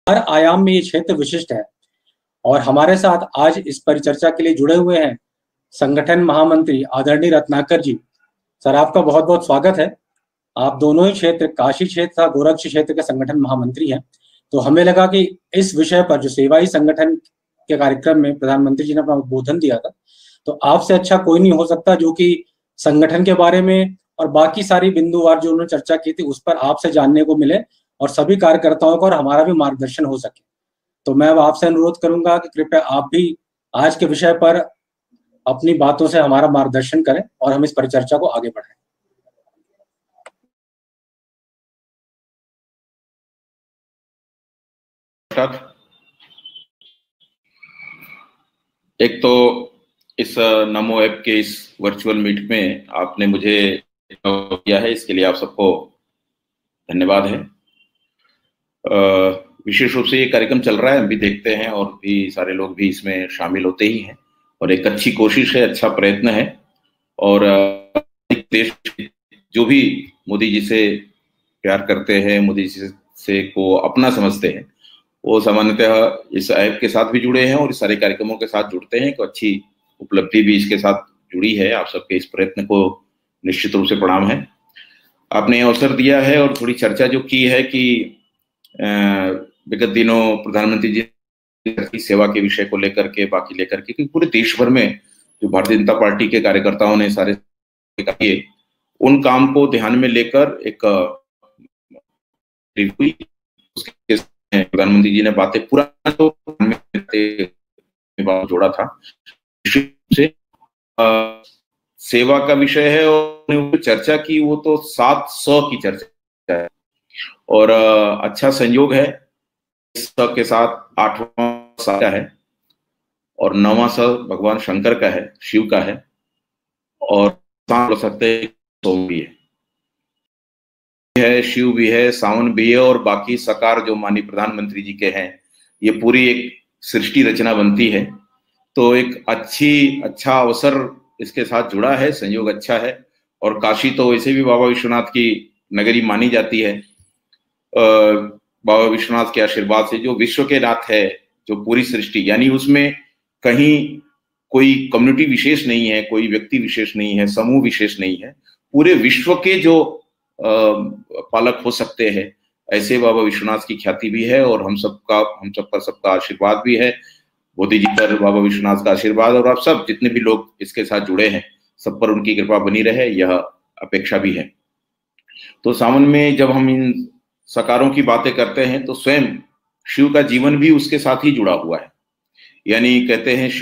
हर आयाम में ये क्षेत्र विशिष्ट है। और हमारे साथ आज इस परिचर्चा के लिए जुड़े हुए हैं संगठन महामंत्री आदरणीय रत्नाकर जी। सर, आपका बहुत बहुत स्वागत है। आप दोनों ही क्षेत्र, काशी क्षेत्र तथा गोरक्ष क्षेत्र के संगठन महामंत्री हैं। तो हमें लगा कि इस विषय पर, जो सेवा ही संगठन के कार्यक्रम में प्रधानमंत्री जी ने अपना उद्बोधन दिया था, तो आपसे अच्छा कोई नहीं हो सकता जो कि संगठन के बारे में और बाकी सारी बिंदुवार जो उन्होंने चर्चा की थी उस पर आपसे जानने को मिले और सभी कार्यकर्ताओं को और हमारा भी मार्गदर्शन हो सके। तो मैं अब आपसे अनुरोध करूंगा कि कृपया आप भी आज के विषय पर अपनी बातों से हमारा मार्गदर्शन करें और हम इस परिचर्चा को आगे बढ़ाएं। एक तो इस नमो ऐप के इस वर्चुअल मीट में आपने मुझे किया है, इसके लिए आप सबको धन्यवाद है। विशेष रूप से ये कार्यक्रम चल रहा है, हम भी देखते हैं और भी सारे लोग भी इसमें शामिल होते ही हैं और एक अच्छी कोशिश है, अच्छा प्रयत्न है। और देश जो भी मोदी जी से प्यार करते हैं, मोदी जी से को अपना समझते हैं, वो सामान्यतः इस ऐप के साथ भी जुड़े हैं और इस सारे कार्यक्रमों के साथ जुड़ते हैं। तो अच्छी उपलब्धि भी इसके साथ जुड़ी है। आप सबके इस प्रयत्न को निश्चित रूप से प्रणाम है। आपने अवसर दिया है और थोड़ी चर्चा जो की है कि विगत दिनों प्रधानमंत्री जी की सेवा के विषय को लेकर के, बाकी लेकर के, पूरे देश भर में जो भारतीय जनता पार्टी के कार्यकर्ताओं ने सारे किए, उन काम को ध्यान में लेकर एक हुई। उसके प्रधानमंत्री जी ने बातें पूरा तो जोड़ा था से सेवा का विषय है और चर्चा की, वो तो 700 की चर्चा है और अच्छा संयोग है। के साथ 8वां साल है और 9वां साल भगवान शंकर का है, शिव का है और बोल सकते हैं है, शिव भी है, सावन भी है और बाकी सकार जो माननीय प्रधानमंत्री जी के हैं, ये पूरी एक सृष्टि रचना बनती है। तो एक अच्छा अवसर इसके साथ जुड़ा है, संयोग अच्छा है। और काशी तो वैसे भी बाबा विश्वनाथ की नगरी मानी जाती है। बाबा विश्वनाथ के आशीर्वाद से जो विश्व के नाथ है, जो पूरी सृष्टि, यानी उसमें कहीं कोई कम्युनिटी विशेष नहीं है, कोई व्यक्ति विशेष नहीं है, समूह विशेष नहीं है, पूरे विश्व के जो पालक हो सकते हैं, ऐसे बाबा विश्वनाथ की ख्याति भी है और हम सब पर सबका आशीर्वाद भी है। मोदी जी पर बाबा विश्वनाथ का आशीर्वाद और आप सब जितने भी लोग इसके साथ जुड़े हैं, सब पर उनकी कृपा बनी रहे, यह अपेक्षा भी है। तो सावन में जब हम इन सकारों की बातें करते हैं तो स्वयं शिव का जीवन भी उसके साथ ही जुड़ा हुआ है। यानी कहते हैं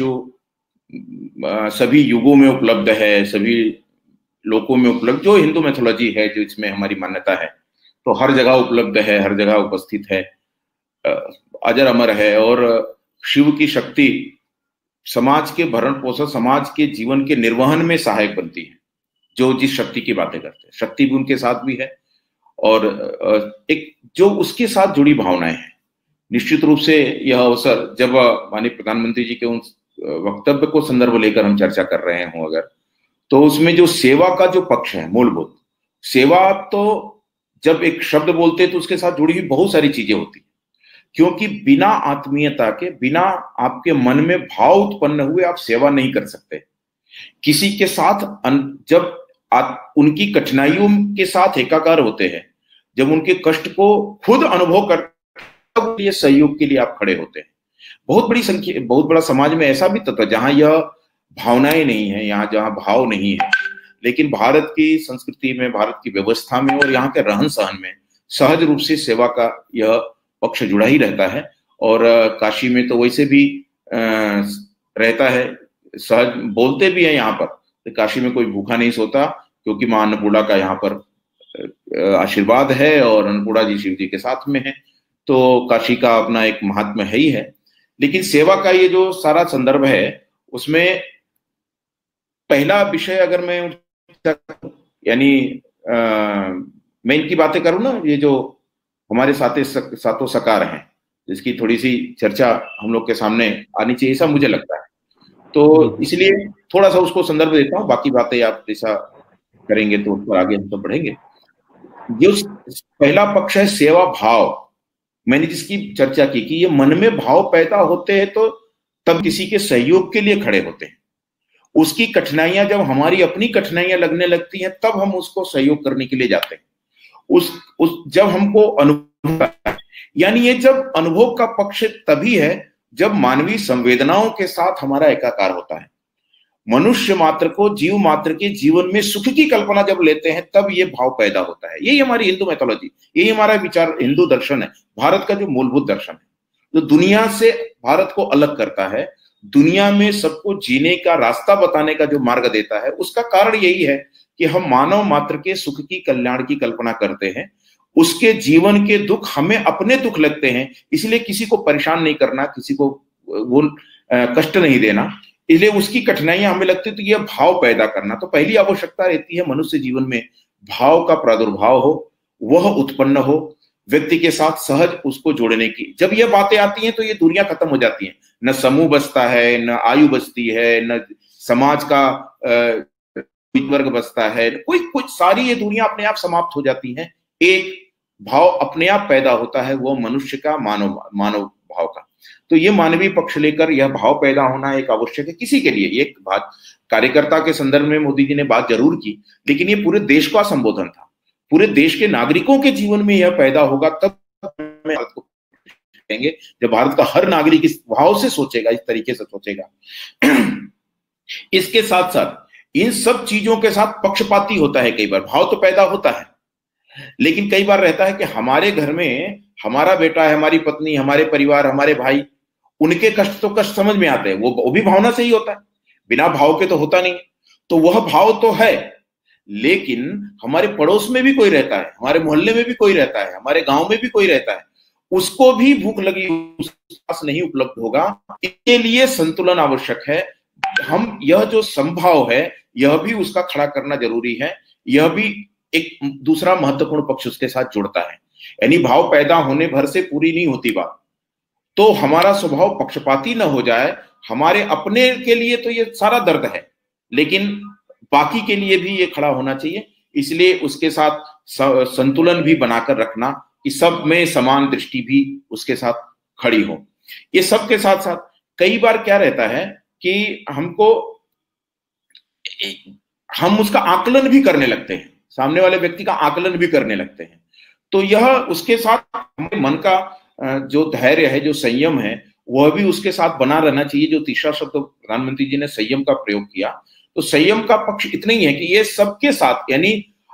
शिव सभी युगों में उपलब्ध है, सभी लोकों में उपलब्ध, जो हिंदू मैथोलॉजी है, जो इसमें हमारी मान्यता है, तो हर जगह उपलब्ध है, हर जगह उपस्थित है, अजर अमर है। और शिव की शक्ति समाज के भरण पोषण, समाज के जीवन के निर्वहन में सहायक बनती है। जो जिस शक्ति की बातें करते हैं, शक्ति भी उनके साथ भी है और एक जो उसके साथ जुड़ी भावनाएं हैं। निश्चित रूप से यह अवसर, जब माननीय प्रधानमंत्री जी के उन वक्तव्य को संदर्भ लेकर हम चर्चा कर रहे हों अगर, तो उसमें जो सेवा का जो पक्ष है, मूलभूत सेवा, तो जब एक शब्द बोलते हैं तो उसके साथ जुड़ी हुई बहुत सारी चीजें होती, क्योंकि बिना आत्मीयता के, बिना आपके मन में भाव उत्पन्न हुए आप सेवा नहीं कर सकते। किसी के साथ जब आप उनकी कठिनाइयों के साथ एकाकार होते हैं, जब उनके कष्ट को खुद अनुभव करते हैं, सहयोग के लिए आप खड़े होते हैं। बहुत बड़ी संख्या, बहुत बड़ा समाज में ऐसा भी तत्व जहां यह भावनाएं नहीं है, यहाँ जहां भाव नहीं है, लेकिन भारत की संस्कृति में, भारत की व्यवस्था में और यहाँ के रहन सहन में सहज रूप से सेवा का यह पक्ष जुड़ा ही रहता है। और काशी में तो वैसे भी रहता है, सहज बोलते भी है यहाँ पर, तो काशी में कोई भूखा नहीं सोता, क्योंकि मां अन्नपूर्णा का यहाँ पर आशीर्वाद है और अन्नपूर्णा जी शिव जी के साथ में है। तो काशी का अपना एक महात्म्य है ही है। लेकिन सेवा का ये जो सारा संदर्भ है, उसमें पहला विषय अगर मैं यानी मैं इनकी बातें करूं ना, ये जो हमारे सातों सकार हैं, जिसकी थोड़ी सी चर्चा हम लोग के सामने आनी चाहिए, ऐसा मुझे लगता है। तो इसलिए थोड़ा सा उसको संदर्भ देता हूँ, बाकी बातें आप जैसा करेंगे तो उस पर आगे हम सब बढ़ेंगे। जो पहला पक्ष है सेवा भाव, मैंने जिसकी चर्चा की कि ये मन में भाव पैदा होते हैं तो तब किसी के सहयोग के लिए खड़े होते हैं। उसकी कठिनाइयां जब हमारी अपनी कठिनाइयां लगने लगती हैं तब हम उसको सहयोग करने के लिए जाते हैं। उस जब हमको अनुभव, यानी ये जब अनुभव का पक्ष तभी है जब मानवीय संवेदनाओं के साथ हमारा एकाकार होता है। मनुष्य मात्र को, जीव मात्र के जीवन में सुख की कल्पना जब लेते हैं तब ये भाव पैदा होता है। यही हमारी हिंदू मैथोलॉजी, यही हमारा विचार, हिंदू दर्शन है, भारत का जो मूलभूत दर्शन है, जो दुनिया से भारत को अलग करता है, दुनिया में सबको जीने का रास्ता बताने का जो मार्ग देता है। उसका कारण यही है कि हम मानव मात्र के सुख की, कल्याण की कल्पना करते हैं। उसके जीवन के दुख हमें अपने दुख लगते हैं, इसलिए किसी को परेशान नहीं करना, किसी को वो कष्ट नहीं देना, इसलिए उसकी कठिनाइयां हमें लगती है। तो यह भाव पैदा करना, तो पहली आवश्यकता रहती है मनुष्य जीवन में भाव का प्रादुर्भाव हो, वह उत्पन्न हो, व्यक्ति के साथ सहज उसको जोड़ने की। जब यह बातें आती हैं तो ये दूरियां खत्म हो जाती हैं। न समूह बचता है, न आयु बचती है, न समाज का वर्ग बचता है, कोई सारी ये दूरियां अपने आप समाप्त हो जाती हैं। एक भाव अपने आप पैदा होता है, वो मनुष्य का, मानव भाव का। तो ये मानवीय पक्ष लेकर यह भाव पैदा होना एक आवश्यक है किसी के लिए। एक बात कार्यकर्ता के संदर्भ में मोदी जी ने बात जरूर की, लेकिन ये पूरे देश का संबोधन था। पूरे देश के नागरिकों के जीवन में यह पैदा होगा तब भारत को कहेंगे, जब भारत का हर नागरिक इस भाव से सोचेगा, इस तरीके से सोचेगा। इसके साथ साथ इन सब चीजों के साथ पक्षपाती होता है। कई बार भाव तो पैदा होता है, लेकिन कई बार रहता है कि हमारे घर में हमारा बेटा है, हमारी पत्नी, हमारे परिवार, हमारे भाई, उनके कष्ट तो कष्ट समझ में आते हैं, वो भी भावना से ही होता है, बिना भाव के तो होता नहीं। तो वह भाव तो है, लेकिन हमारे पड़ोस में भी कोई रहता है, हमारे मोहल्ले में भी कोई रहता है, हमारे गांव में भी कोई रहता है, उसको भी भूख लगी, उसके पास नहीं उपलब्ध होगा। इसके लिए संतुलन आवश्यक है। हम यह जो संभाव है यह भी उसका खड़ा करना जरूरी है। यह भी एक दूसरा महत्वपूर्ण पक्ष उसके साथ जुड़ता है। यानी भाव पैदा होने भर से पूरी नहीं होती बात। तो हमारा स्वभाव पक्षपाती न हो जाए। हमारे अपने के लिए तो ये सारा दर्द है, लेकिन बाकी के लिए भी ये खड़ा होना चाहिए। इसलिए उसके साथ संतुलन भी बनाकर रखना कि सब में समान दृष्टि भी उसके साथ खड़ी हो। ये सब के साथ साथ कई बार क्या रहता है कि हम उसका आकलन भी करने लगते हैं, सामने वाले व्यक्ति का आकलन भी करने लगते हैं। तो यह उसके साथ हमारे मन का जो धैर्य है, जो संयम है, वह भी उसके साथ बना रहना चाहिए। जो तीसरा शब्द प्रधानमंत्री जी ने संयम का प्रयोग किया, तो संयम का पक्ष इतना ही है कि ये सबके साथ, यानी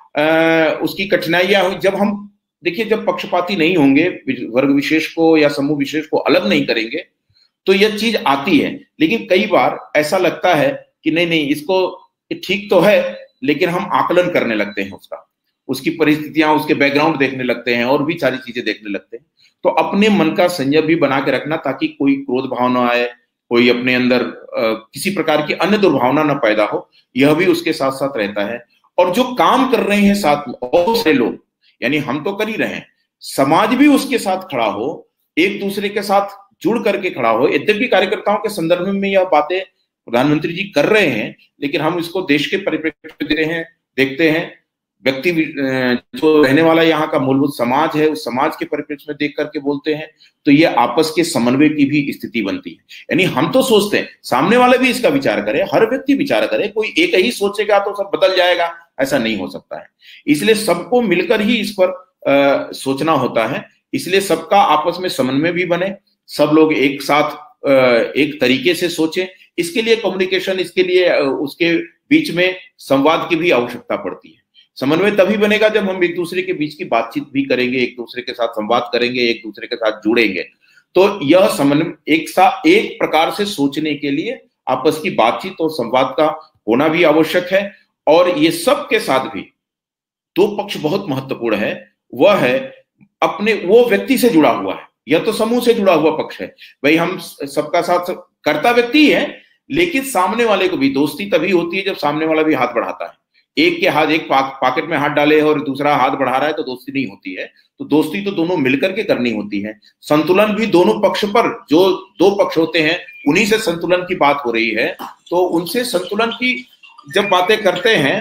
उसकी कठिनाइयां हुई। जब हम देखिए, जब पक्षपाती नहीं होंगे, वर्ग विशेष को या समूह विशेष को अलग नहीं करेंगे, तो यह चीज आती है। लेकिन कई बार ऐसा लगता है कि नहीं, इसको ठीक तो है, लेकिन हम आकलन करने लगते हैं उसकी परिस्थितियां, उसके बैकग्राउंड देखने लगते हैं और भी सारी चीजें देखने लगते हैं। तो अपने मन का संयम भी बना के रखना, ताकि कोई क्रोध भाव ना आए, कोई अपने अंदर किसी प्रकार की अन्य दुर्भावना ना पैदा हो, यह भी उसके साथ साथ रहता है। और जो काम कर रहे हैं साथ में और से लोग, यानी हम तो कर ही रहे हैं, समाज भी उसके साथ खड़ा हो, एक दूसरे के साथ जुड़ करके खड़ा हो। यद्यपि कार्यकर्ताओं के संदर्भ में यह बातें प्रधानमंत्री जी कर रहे हैं, लेकिन हम इसको देश के परिप्रेक्ष्य में दे रहे हैं, देखते हैं। व्यक्ति जो रहने वाला यहाँ का मूलभूत समाज है, उस समाज के परिप्रेक्ष्य में देख करके बोलते हैं, तो ये आपस के समन्वय की भी स्थिति बनती है। यानी हम तो सोचते हैं, सामने वाले भी इसका विचार करे, हर व्यक्ति विचार करे। कोई एक ही सोचेगा तो सब बदल जाएगा, ऐसा नहीं हो सकता है। इसलिए सबको मिलकर ही इस पर सोचना होता है। इसलिए सबका आपस में समन्वय भी बने, सब लोग एक साथ एक तरीके से सोचे। इसके लिए कम्युनिकेशन, इसके लिए उसके बीच में संवाद की भी आवश्यकता पड़ती है। समन्वय तभी बनेगा जब हम एक दूसरे के बीच की बातचीत भी करेंगे, एक दूसरे के साथ संवाद करेंगे, एक दूसरे के साथ जुड़ेंगे। तो यह समन्वय एक प्रकार से सोचने के लिए आपस की बातचीत और संवाद का होना भी आवश्यक है। और ये सब के साथ भी दो पक्ष बहुत महत्वपूर्ण है। वह है अपने वो व्यक्ति से जुड़ा हुआ है, यह तो समूह से जुड़ा हुआ पक्ष है। भाई हम सबका साथ करता व्यक्ति है, लेकिन सामने वाले को भी दोस्ती तभी होती है जब सामने वाला भी हाथ बढ़ाता है। एक के हाथ, एक पॉकेट में हाथ डाले और दूसरा हाथ बढ़ा रहा है तो दोस्ती नहीं होती है। तो दोस्ती तो दोनों मिलकर के करनी होती है। संतुलन भी दोनों पक्ष पर, जो दो पक्ष होते हैं उन्हीं से संतुलन की बात हो रही है। तो उनसे संतुलन की जब बातें करते हैं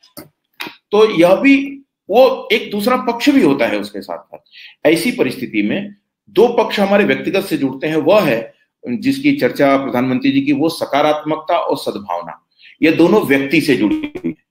तो यह भी वो एक दूसरा पक्ष भी होता है उसके साथ साथ। ऐसी परिस्थिति में दो पक्ष हमारे व्यक्तिगत से जुड़ते हैं, वह है जिसकी चर्चा प्रधानमंत्री जी की, वो सकारात्मकता और सद्भावना। ये दोनों व्यक्ति से जुड़ी हुई है।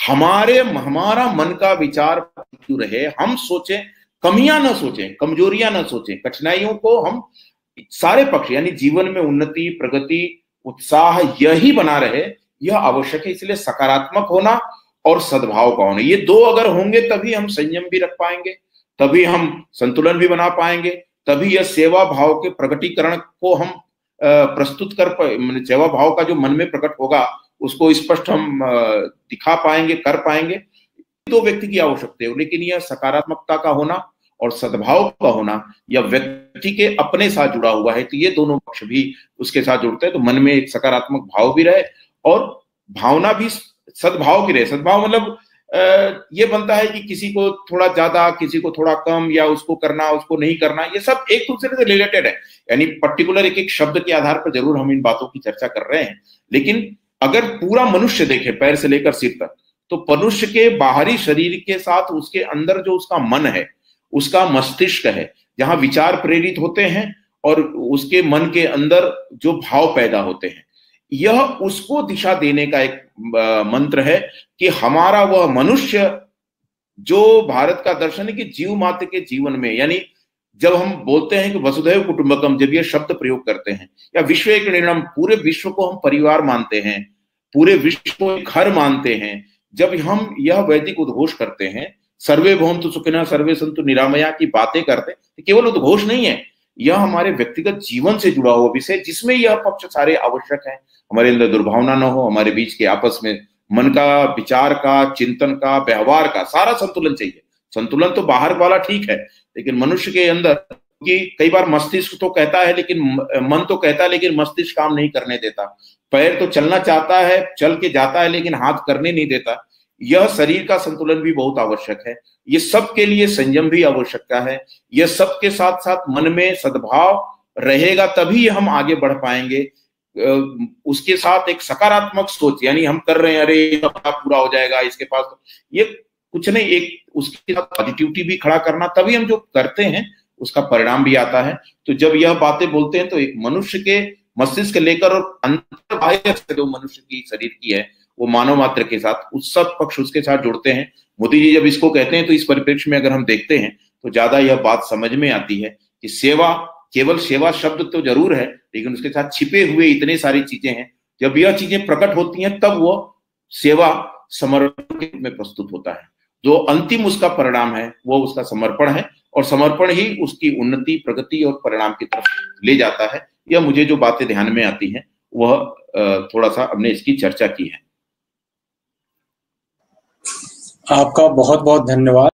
हमारा मन का विचार क्यों रहे, हम सोचें, कमियां ना सोचें, कमजोरियां ना सोचें, कठिनाइयों को हम सारे पक्ष यानी जीवन में उन्नति, प्रगति, उत्साह यही बना रहे, यह आवश्यक है। इसलिए सकारात्मक होना और सद्भाव का होना, ये दो अगर होंगे तभी हम संयम भी रख पाएंगे, तभी हम संतुलन भी बना पाएंगे, तभी यह सेवा भाव के प्रकटीकरण को हम प्रस्तुत कर पाए, सेवा भाव का जो मन में प्रकट होगा उसको स्पष्ट हम दिखा पाएंगे, कर पाएंगे। दो व्यक्ति की आवश्यकता है, लेकिन यह सकारात्मकता का होना और सद्भाव का होना या व्यक्ति के अपने साथ जुड़ा हुआ है, तो ये दोनों पक्ष भी उसके साथ जुड़ते हैं, तो मन में एक सकारात्मक भाव भी रहे और भावना भी सद्भाव की रहे। सद्भाव मतलब ये बनता है कि किसी को थोड़ा ज्यादा, किसी को थोड़ा कम, या उसको करना, उसको नहीं करना, ये सब एक दूसरे से रिलेटेड है। यानी पर्टिकुलर एक एक शब्द के आधार पर जरूर हम इन बातों की चर्चा कर रहे हैं, लेकिन अगर पूरा मनुष्य देखे पैर से लेकर सिर तक, तो मनुष्य के बाहरी शरीर के साथ उसके अंदर जो उसका मन है, उसका मस्तिष्क है, जहां विचार प्रेरित होते हैं और उसके मन के अंदर जो भाव पैदा होते हैं, यह उसको दिशा देने का एक मंत्र है कि हमारा वह मनुष्य जो भारत का दर्शन है कि जीव मात्र के जीवन में, यानी जब हम बोलते हैं कि वसुधैव कुटुंबकम, जब यह शब्द प्रयोग करते हैं, या विश्व एक निर्णय, पूरे विश्व को हम परिवार मानते हैं, पूरे विश्व को घर मानते हैं, जब हम यह वैदिक उद्घोष करते हैं, सर्वे भवन्तु सुखिनः सर्वे सन्तु निरामया की बातें करते हैं, केवल उद्घोष नहीं है, यह हमारे व्यक्तिगत जीवन से जुड़ा हुआ विषय, जिसमें यह पक्ष सारे आवश्यक है। हमारे अंदर दुर्भावना न हो, हमारे बीच के आपस में मन का, विचार का, चिंतन का, व्यवहार का सारा संतुलन चाहिए। संतुलन तो बाहर वाला ठीक है, लेकिन मनुष्य के अंदर, कि कई बार मस्तिष्क तो कहता है लेकिन मन तो कहता है लेकिन मस्तिष्क काम नहीं करने देता, पैर तो चलना चाहता है, चल के जाता है, लेकिन हाथ करने नहीं देता। यह शरीर का संतुलन भी बहुत आवश्यक है। ये सब के लिए संयम भी आवश्यकता है। यह सब के साथ साथ मन में सद्भाव रहेगा तभी हम आगे बढ़ पाएंगे। उसके साथ एक सकारात्मक सोच, यानी हम कर रहे हैं, अरे पूरा हो जाएगा इसके पास, ये कुछ नहीं, एक उसके साथ पॉजिटिविटी भी खड़ा करना, तभी हम जो करते हैं उसका परिणाम भी आता है। तो जब यह बातें बोलते हैं तो एक मनुष्य के मस्तिष्क लेकर और अंतर बाह्य जो मनुष्य की शरीर की है, वो मानव मात्र के साथ, उस सब पक्ष उसके साथ जुड़ते हैं। मोदी जी जब इसको कहते हैं तो इस परिप्रेक्ष्य में अगर हम देखते हैं तो ज्यादा यह बात समझ में आती है कि सेवा, केवल सेवा शब्द तो जरूर है, लेकिन उसके साथ छिपे हुए इतने सारी चीजें हैं। जब यह चीजें प्रकट होती हैं तब वो सेवा समर्पण के रूप में प्रस्तुत होता है। जो अंतिम उसका परिणाम है वो उसका समर्पण है, और समर्पण ही उसकी उन्नति, प्रगति और परिणाम की तरफ ले जाता है। यह मुझे जो बातें ध्यान में आती हैं वह थोड़ा सा हमने इसकी चर्चा की है। आपका बहुत बहुत धन्यवाद।